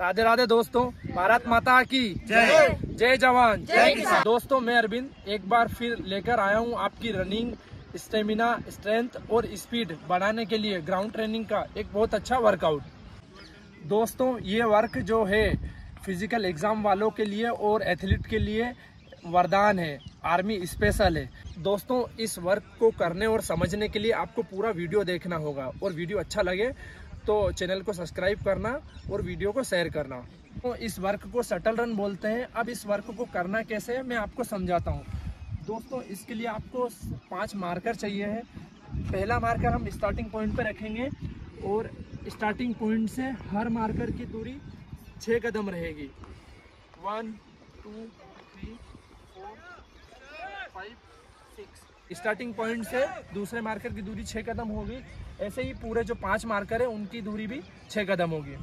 राधे राधे दोस्तों, भारत माता की जय। जय जवान जय किसान। दोस्तों मैं अरविंद एक बार फिर लेकर आया हूँ आपकी रनिंग स्टेमिना, स्ट्रेंथ और स्पीड बढ़ाने के लिए ग्राउंड ट्रेनिंग का एक बहुत अच्छा वर्कआउट। दोस्तों ये वर्क जो है फिजिकल एग्जाम वालों के लिए और एथलीट के लिए वरदान है, आर्मी स्पेशल है। दोस्तों इस वर्क को करने और समझने के लिए आपको पूरा वीडियो देखना होगा और वीडियो अच्छा लगे तो चैनल को सब्सक्राइब करना और वीडियो को शेयर करना। तो इस वर्क को शटल रन बोलते हैं। अब इस वर्क को करना कैसे है मैं आपको समझाता हूँ। दोस्तों इसके लिए आपको 5 मार्कर चाहिए है। पहला मार्कर हम स्टार्टिंग पॉइंट पर रखेंगे और स्टार्टिंग पॉइंट से हर मार्कर की दूरी 6 कदम रहेगी। 1 2 3 4 5 6। स्टार्टिंग पॉइंट से दूसरे मार्कर की दूरी 6 कदम होगी। ऐसे ही पूरे जो 5 मार्कर है उनकी दूरी भी 6 कदम होगी।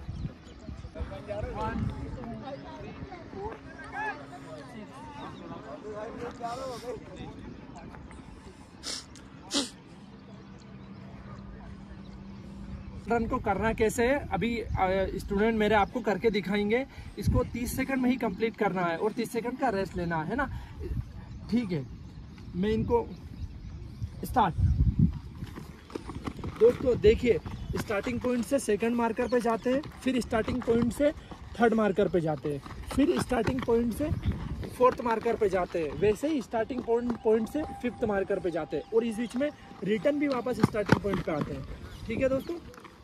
1 2 3 4 5 6। रन को करना कैसे है अभी स्टूडेंट मेरे आपको करके दिखाएंगे। इसको 30 सेकंड में ही कंप्लीट करना है और 30 सेकंड का रेस्ट लेना है ना। ठीक है, मैं इनको स्टार्ट। दोस्तों देखिए, स्टार्टिंग पॉइंट से सेकंड मार्कर पे जाते हैं, फिर स्टार्टिंग पॉइंट से थर्ड मार्कर पे जाते हैं, फिर स्टार्टिंग पॉइंट से फोर्थ मार्कर पे जाते हैं, वैसे ही स्टार्टिंग पॉइंट से फिफ्थ मार्कर पे जाते हैं और इस बीच में रिटर्न भी वापस स्टार्टिंग पॉइंट पे आते हैं। ठीक है दोस्तों,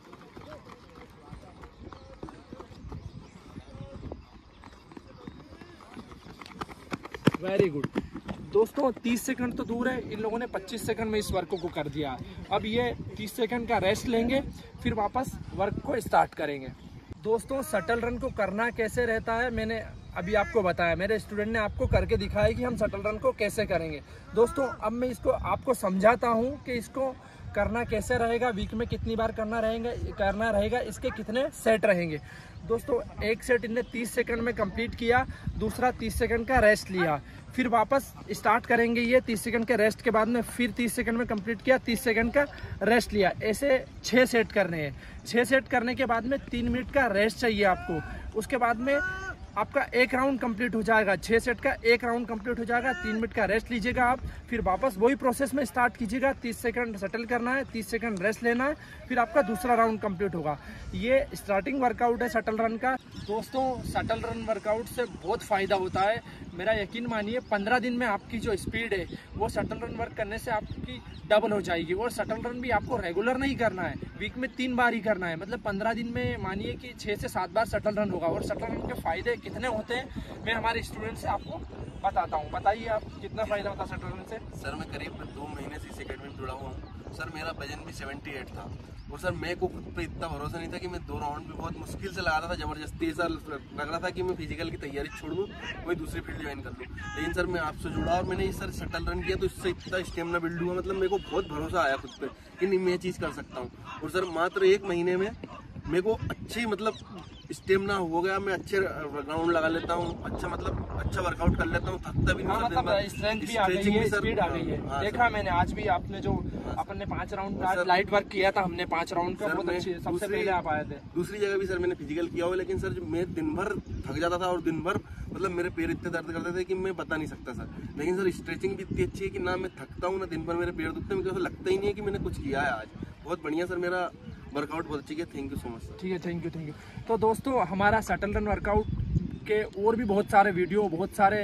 वेरी गुड। दोस्तों 30 सेकंड तो दूर है, इन लोगों ने 25 सेकंड में इस वर्क को कर दिया। अब ये 30 सेकंड का रेस्ट लेंगे, फिर वापस वर्क को स्टार्ट करेंगे। दोस्तों शटल रन को करना कैसे रहता है मैंने अभी आपको बताया, मेरे स्टूडेंट ने आपको करके दिखाया कि हम शटल रन को कैसे करेंगे। दोस्तों अब मैं इसको आपको समझाता हूँ कि इसको करना कैसे रहेगा, वीक में कितनी बार करना रहेगा, इसके कितने सेट रहेंगे। दोस्तों एक सेट इनने 30 सेकंड में कंप्लीट किया, दूसरा 30 सेकंड का रेस्ट लिया, फिर वापस स्टार्ट करेंगे। ये 30 सेकंड के रेस्ट के बाद में फिर 30 सेकंड में कंप्लीट किया, 30 सेकंड का रेस्ट लिया। ऐसे 6 सेट करने हैं। 6 सेट करने के बाद में 3 मिनट का रेस्ट चाहिए आपको। उसके बाद में आपका एक राउंड कंप्लीट हो जाएगा। 6 सेट का एक राउंड कंप्लीट हो जाएगा, 3 मिनट का रेस्ट लीजिएगा आप, फिर वापस वही प्रोसेस में स्टार्ट कीजिएगा। 30 सेकंड शटल करना है, 30 सेकंड रेस्ट लेना है, फिर आपका दूसरा राउंड कंप्लीट होगा। ये स्टार्टिंग वर्कआउट है शटल रन का। दोस्तों शटल रन वर्कआउट से बहुत फ़ायदा होता है, मेरा यकीन मानिए। 15 दिन में आपकी जो स्पीड है वो शटल रन वर्क करने से आपकी डबल हो जाएगी। और शटल रन भी आपको रेगुलर नहीं करना है, वीक में 3 बार ही करना है। मतलब 15 दिन में मानिए कि 6 से 7 बार शटल रन होगा। और शटल रन के फ़ायदे कितने होते हैं मैं हमारे स्टूडेंट से आपको बताता हूँ। बताइए आप कितना फ़ायदा होता है शटल रन से। सर मैं करीब 2 महीने से इस एकेडमी में जुड़ा हुआ हूँ। सर मेरा वजन भी 78 था और सर मेरे को खुद पे इतना भरोसा नहीं था कि मैं 2 राउंड भी बहुत मुश्किल से लगाता था। ज़बरदस्ती ऐसा लग रहा था कि मैं फिजिकल की तैयारी छोड़ दूँ, कोई दूसरी फील्ड ज्वाइन कर लूँ। लेकिन सर मैं आपसे जुड़ा और मैंने सर शटल रन किया तो इससे इतना स्टेमिना बिल्ड हुआ। मतलब मेरे को बहुत भरोसा आया खुद पे कि नहीं मैं ये चीज़ कर सकता हूँ। और सर मात्र 1 महीने में मेरे को अच्छी मतलब स्टेमिना हो गया। मैं अच्छे ग्राउंड लगा लेता हूँ, अच्छा वर्कआउट कर लेता हूँ, थकता भी नहीं। मतलब स्ट्रेंथ भी आ गई है, स्पीड आ गई है। देखा मैंने आज भी आपने जो अपन ने 5 राउंड आज लाइट वर्क किया था, हमने 5 राउंड का बहुत अच्छे सबसे पहले आप आए थे। दूसरी जगह भी सर मैंने फिजिकल किया हुआ, लेकिन सर मैं दिन भर थक जाता था और दिन भर मतलब मेरे पैर इतने दर्द करते थे कि मैं बता नहीं सकता सर। लेकिन सर स्ट्रेचिंग भी इतनी अच्छी है कि ना मैं थकता हूँ ना दिन भर मेरे पैर दुखते हैं। मुझे लगता ही नहीं है कि मैंने कुछ किया है आज। बहुत बढ़िया सर, मेरा वर्कआउट बहुत अच्छी है। Thank you so much sir. ठीक है, थैंक यू। तो दोस्तों हमारा शटल रन वर्कआउट के और भी बहुत सारे वीडियो, बहुत सारे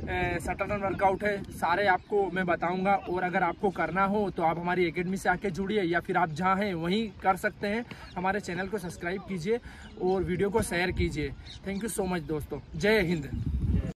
शटल रन वर्कआउट है, सारे आपको मैं बताऊंगा। और अगर आपको करना हो तो आप हमारी एकेडमी से आके जुड़िए या फिर आप जहाँ हैं वहीं कर सकते हैं। हमारे चैनल को सब्सक्राइब कीजिए और वीडियो को शेयर कीजिए। थैंक यू सो मच दोस्तों। जय हिंद।